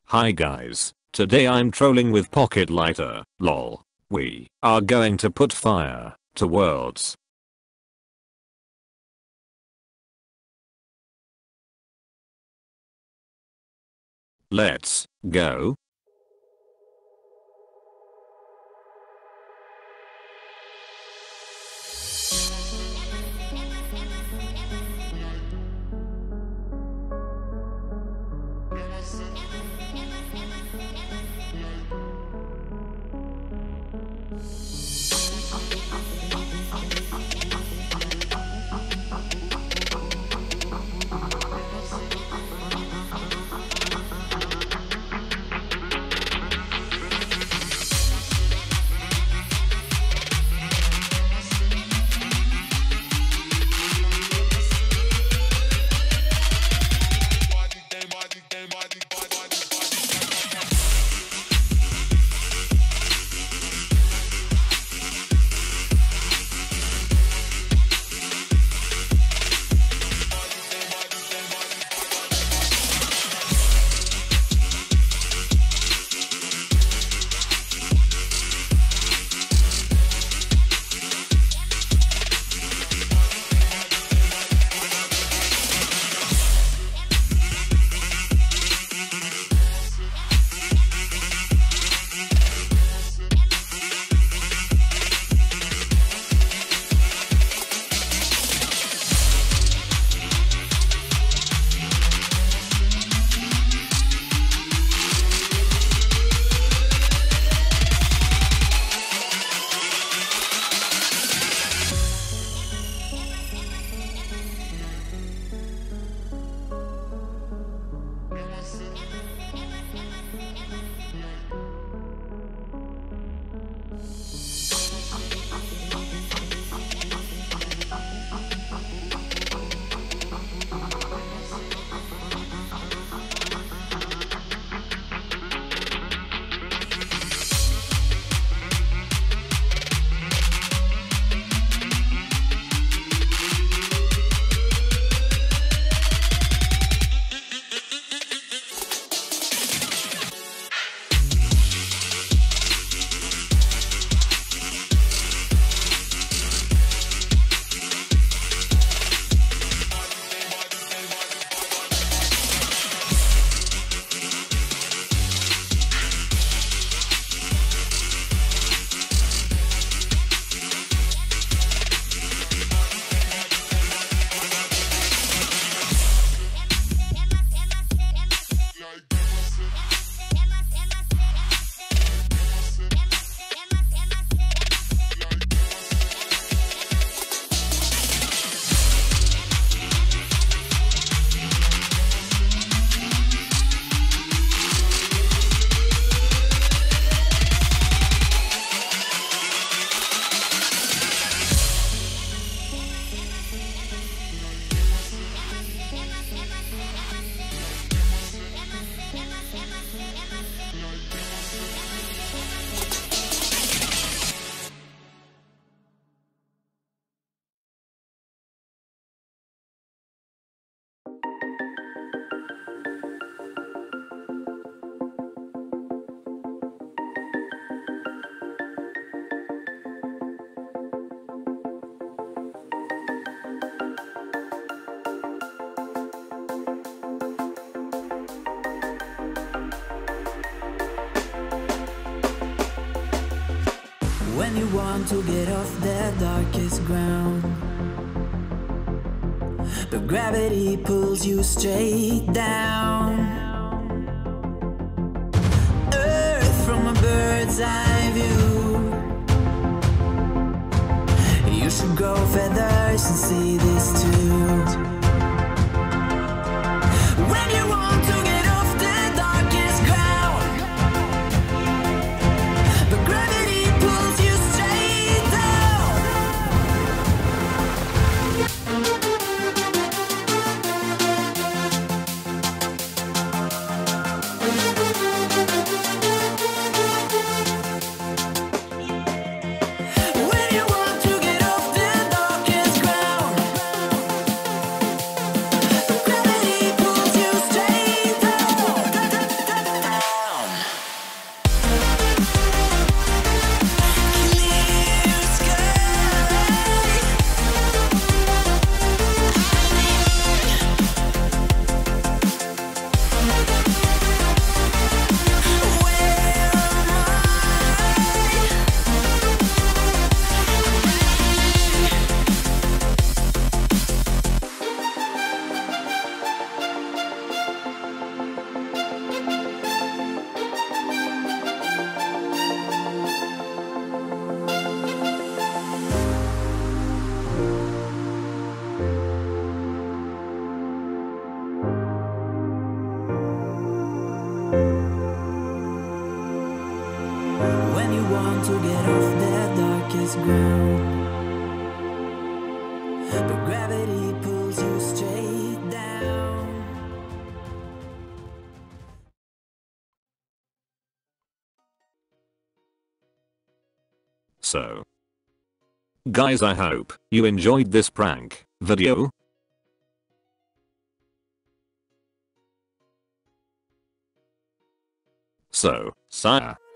Hi guys, today I'm trolling with Pocket Lighter, lol. We are going to put fire to worlds. Let's go. When you want to get off the darkest ground, but gravity pulls you straight down. Earth from a bird's eye view. You should grow feathers and see this too. When you want to get off the darkest ground, but gravity pulls you straight down. When you want to get off the darkest ground, but gravity pulls you straight but gravity pulls you straight down. So, guys, I hope you enjoyed this prank video. So, sayonara.